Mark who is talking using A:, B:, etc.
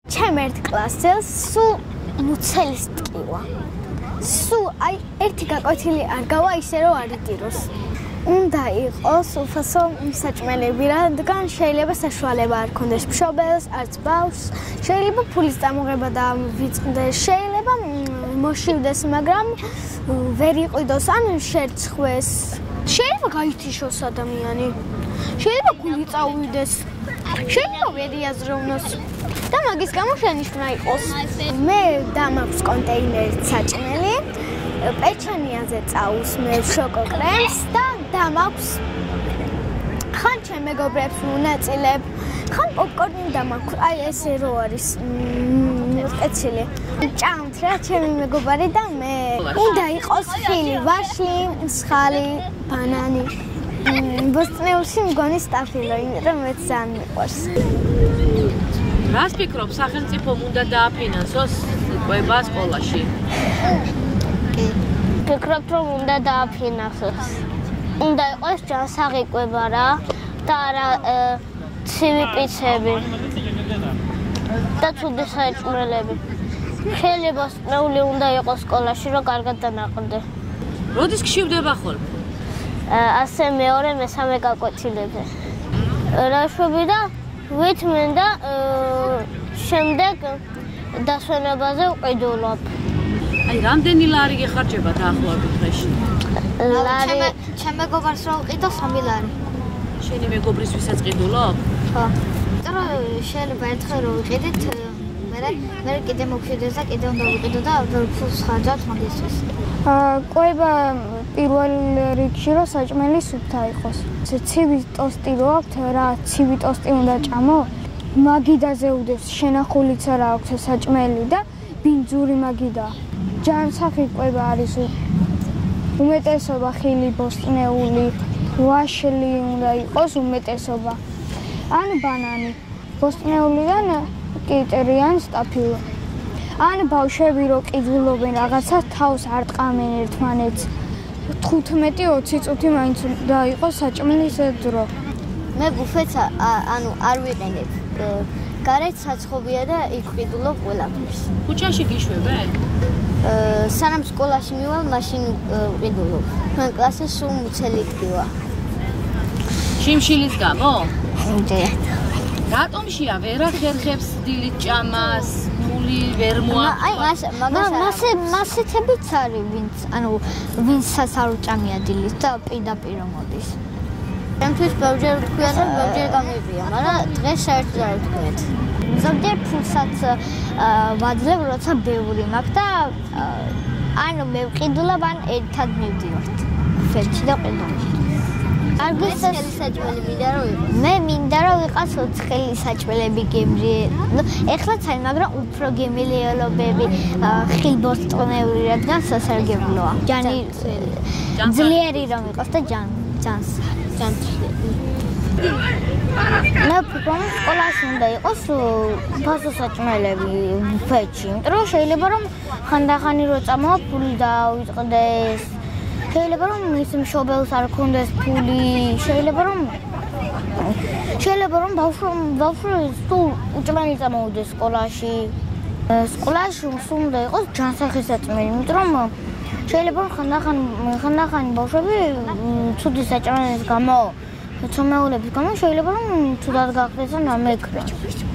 A: ჩემ ერთ კლასელს სულ მუცელი სტკივა. სულ აი ერთი გაკვეთილი არ გავა ისე რომ არ იტიროს. უნდა იყოს უფასო საჭმელები, რადგან შეიძლება საშუალება არ ქონდეს მშობელს, არც ბავშვს, შეიძლება ფულის წამოღება და ვიწყდეს, შეიძლება მოშივდეს, მაგრამ ვერ იყიდოს ან შერცხვეს. შეიძლება გაითიშოს ადამიანი. შეიძლება გული წავიდეს. შეიძლება ვერ იაზროვნოს. და მაგის გამო შენიშვნა იყოს. მე დამაქვს კონტეინერით საჭმელი, პეჩენიაზე წაუსმევ შოკო კრემს და დამაქვს ხან ჩემ მეგობრებს ვუნაწილებ, ხან პოპკორნი დამაქვს. აი ესე რო არის სპეციალი. ჭამთ რა ჩემი მეგობარი და მე. უნდა იყოს ხილი, ვაშლი, მსხალი, ბანანი. ბოსტნეულში მგონი სტაფილო, იმიტომ მეც ძალიან მიყვარს.
B: რას ფიქრობ, სახელმწიფომ უნდა დააფინანსოს კვება სკოლაში?
C: ფიქრობ, რომ უნდა დააფინანსოს. უნდა იყოს ჯანსაღი კვება რა და არა ცივი პიცები და ცუდი საჭმელები. შეიძლება სკოლაში უნდა იყოს სკოლაში, რომ კარგად დანაყრდე.
B: როდის გშივდება ხოლმე?
C: ასე მეორე, მესამე გაკვეთილები. ბავშვები და ვითმენ და შემდეგ დასვენებაზე ვყიდულობ.
B: აი, რამდენი ლარი გეხარჯება დაახლოებით დღეში?
A: ჩემ მეგობარს რო ვყიდო 3 ლარი.
B: შენი მეგობრის ვისაც ყიდულობ?
A: ხო. იმიტომ შეიძლება ერთხელ რო ვიყიდით, მე კიდე მოგშვიდეს და კიდე უნდა ვიყიდო და ფულს ხარჯავთ მაგისთვის.
D: კვება პირველ რიგში რომ საჭმელი სუფთა იყოს. ცივი ტოსტი რო აქვთ, რა ცივი ტოსტი უნდა ჭამო? მაგიდაზე უდევს, შენახულიც არა აქვს საჭმელი და ბინძური მაგიდა. ჯანსაღი კვება არის უმეტესობა ხილი, ბოსტნეული, ვაშლი უნდა იყოს უმეტესობა. ან ბანანი. ბოსტნეულიდან კიტერიან სტაფილო. ან ბავშვები რო ყიდულობენ რაღაცას, თავს არ ტყამენ ერთმანეთს. 15-20 წუთი მაინც უნდა იყოს საჭმელის დრო.
A: მე ბუფეტს არ ვიყენებ. გარეთ საცხობია და იქ ყიდულობ ყველაფერს.
B: ქუჩაში გიშვებენ?
A: სანამ სკოლაში მივალ, მაშინ ყიდულობ. ჩვენ კლასში სულ მუცელი ტკივა.
B: შიმშილისგან?
A: მჯერად.
B: რატომშია ვერ ახერხებს დილით ჭამას, ფული ვერ მოაქვს?
A: მასეთებიც არის, ვინცაც არ უჭამია დილით და პირდაპირ მოდის. ჩემთვის ბევრჯერ ვთქვია და ბევრჯერ გამივია, მაგრამ დღეს საერთოდ არ ვთქვიეთ. ზოგჯერ ფულსაც ვაძლევ, როცა ბევრი მაქვს და ანუ მე ვყიდულობ, ან ერთად მივდივართ. ფერჩი და ყიდულობ. არ გისცემს საჭმელი მინდა რომ იყოს. მე მინდა რომ იყოს ოცხელი საჭმელები გემრიე. ეხლაც არის, მაგრამ უფრო გემრიელობები ხილბოსტნეული, რადგან სასარგებლოა. ძლიერი რომ იყოს და ჯანსაღი. მე ვფიქრობ, სკოლაში უნდა იყოს უფასო საჭმელები ბუფეტში, იმიტომ რომ შეიძლება რომ ხანდახანი რო წამოვა ფული დავიწყდეს. შეიძლება რომ ის მშობელს არ ქონდეს ფული, შეიძლება რომ ბავშვი სულ უჭმელი წამოვიდეს სკოლაში. სკოლაში სულ უნდა იყოს ჯანსაღი საჭმელი, იმიტომ რომ შეიძლება რომ ხანდახანი ბავშვები ცუდი საჭმელის გამო, ცომეულების გამო შეიძლება რომ ცუდად გახდეს ან ამეკრა.